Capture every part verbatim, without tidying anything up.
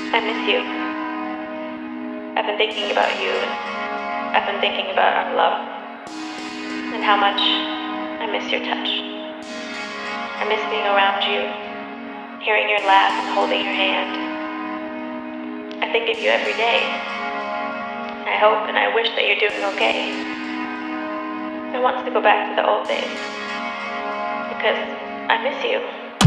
I miss you. I've been thinking about you, and I've been thinking about our love, and how much I miss your touch. I miss being around you, hearing your laugh and holding your hand. I think of you every day. I hope and I wish that you're doing okay. I want to go back to the old days, because I miss you.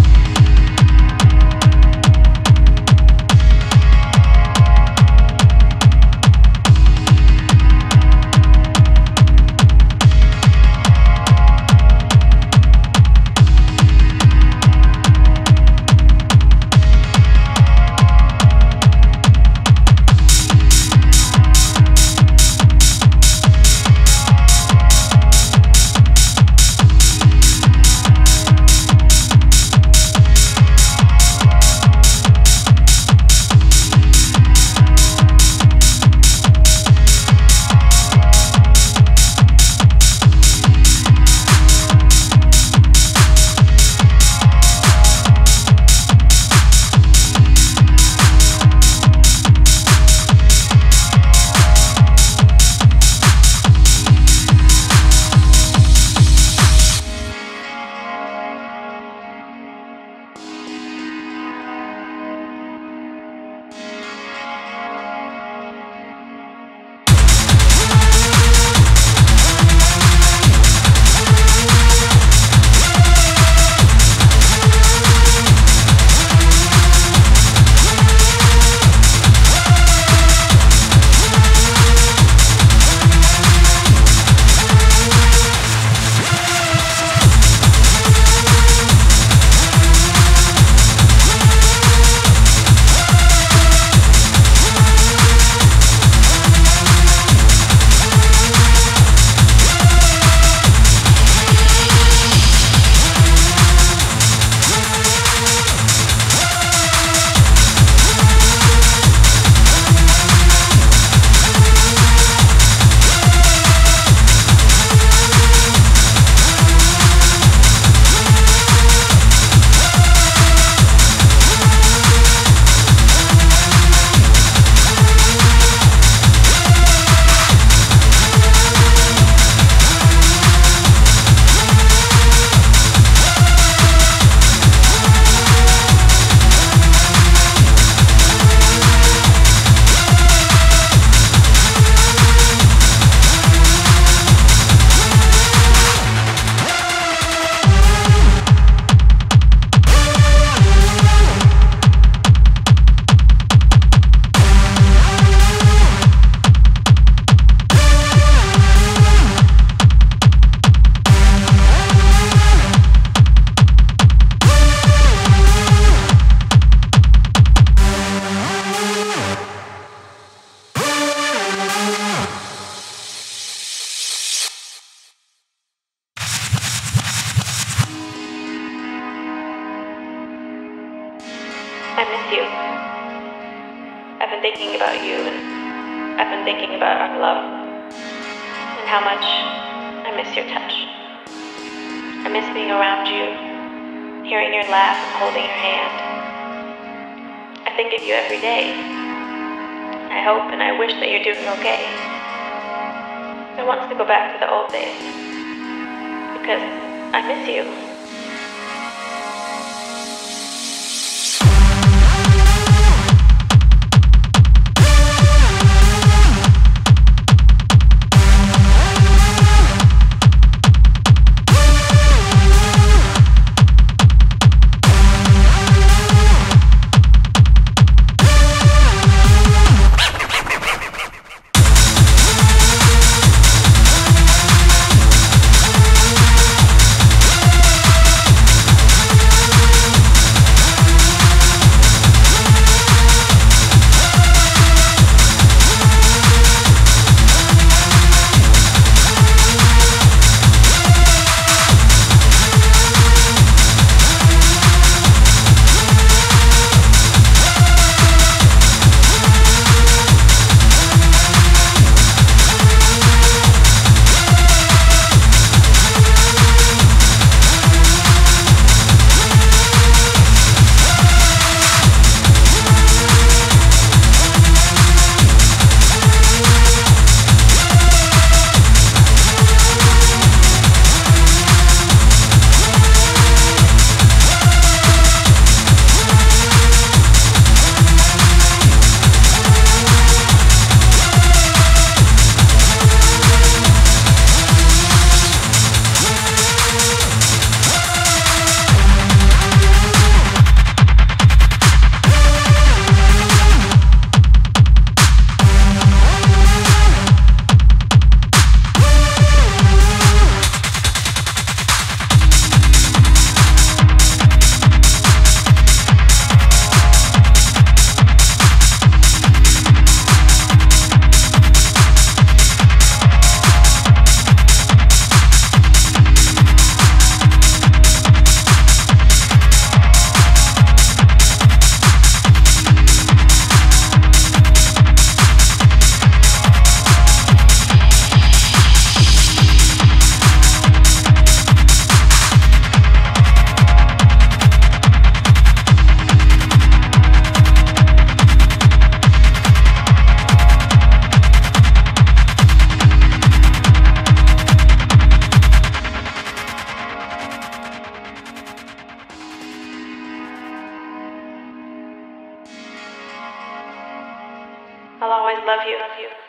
I miss you. I've been thinking about you, and I've been thinking about our love, and how much I miss your touch. I miss being around you, hearing your laugh and holding your hand. I think of you every day. I hope and I wish that you're doing okay. I want to go back to the old days, because I miss you. I'll always love you. Love you.